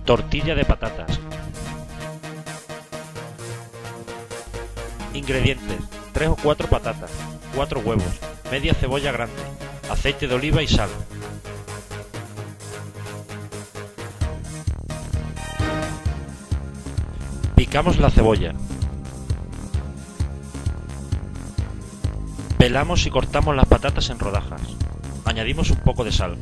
Tortilla de patatas. Ingredientes: 3 o 4 patatas, 4 huevos, media cebolla grande, aceite de oliva y sal. Picamos la cebolla. Pelamos y cortamos las patatas en rodajas. Añadimos un poco de sal.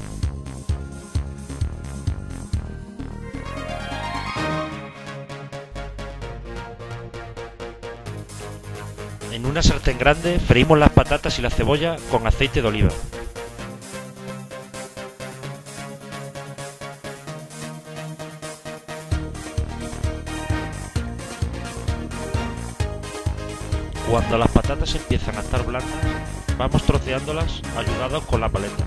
En una sartén grande freímos las patatas y la cebolla con aceite de oliva. Cuando las patatas empiezan a estar blandas, vamos troceándolas ayudados con la paleta.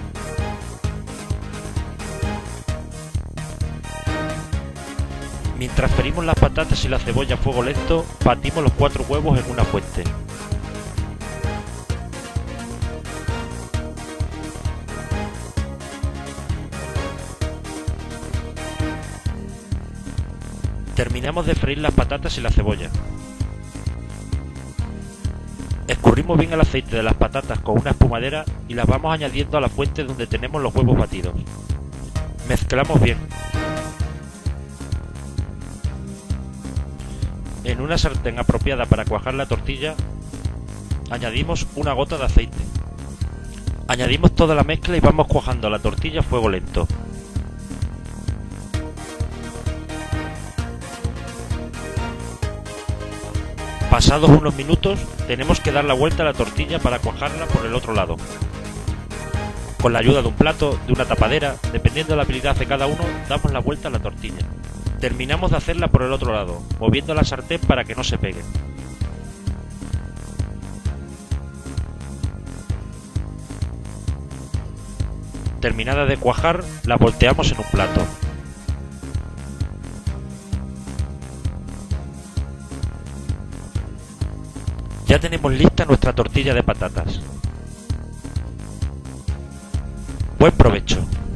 Mientras freímos las patatas y la cebolla a fuego lento, batimos los 4 huevos en una fuente. Terminamos de freír las patatas y la cebolla. Escurrimos bien el aceite de las patatas con una espumadera y las vamos añadiendo a la fuente donde tenemos los huevos batidos. Mezclamos bien. En una sartén apropiada para cuajar la tortilla, añadimos una gota de aceite. Añadimos toda la mezcla y vamos cuajando la tortilla a fuego lento. Pasados unos minutos, tenemos que dar la vuelta a la tortilla para cuajarla por el otro lado. Con la ayuda de un plato, de una tapadera, dependiendo de la habilidad de cada uno, damos la vuelta a la tortilla. Terminamos de hacerla por el otro lado, moviendo la sartén para que no se pegue. Terminada de cuajar, la volteamos en un plato. Ya tenemos lista nuestra tortilla de patatas. Buen provecho.